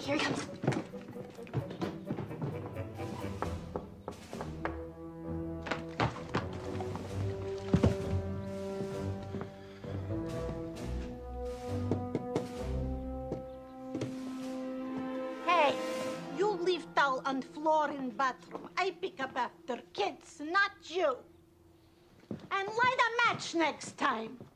Here he comes. Hey, you leave towel on floor in bathroom. I pick up after kids, not you. And light a match next time.